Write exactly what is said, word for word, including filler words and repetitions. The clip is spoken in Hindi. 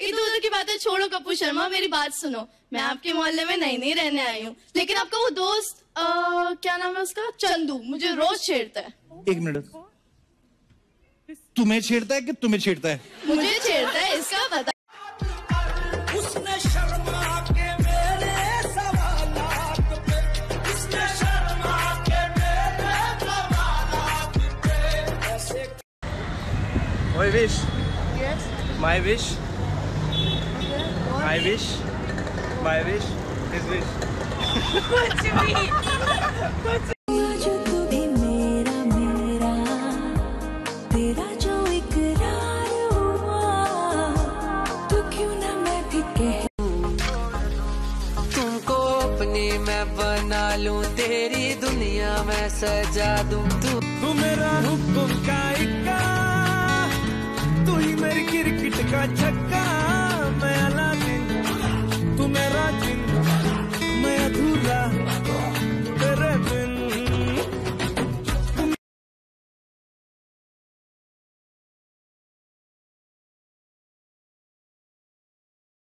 इधर उधर की बातें छोड़ो कपूर शर्मा, मेरी बात सुनो। मैं आपके मोहल्ले में नई नई रहने आई हूँ, लेकिन आपका वो दोस्त आ, क्या नाम है उसका, चंदू, मुझे रोज छेड़ता है। एक मिनट, तुम्हें छेड़ता है कि तुम्हें छेड़ता है? मुझे छेड़ता है, इसका पता। उसने शर्मा के मेरे सवालात पे, उसने शर्मा के मेरे सवालात पे ऐसे। My wish. Yes. My wish. My wish. My wish. His wish. कुछ भी, कुछ जो तू भी मेरा मेरा, तेरा जो इकरार हुआ, तो क्यों ना मैं भी कह तुमको अपनी मैं बना लूं, तेरी दुनिया में सजा दूं। तू तू मेरा हुक्म का इक्का, तू ही मेरी क्रिकेट का छक्का, मैं अलादीन, तू मेरा